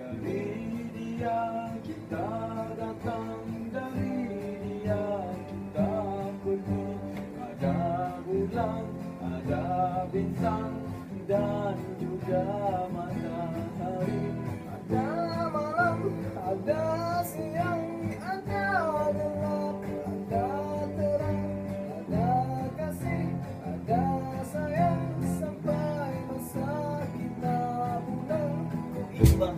dari dia kita datang, dari dia kita pergi. Ada bulan, ada bintang, dan juga matahari. Ada malam, ada siang, ada gelap, ada terang, ada kasih, ada sayang, sampai masa kita pulang. Ku imbang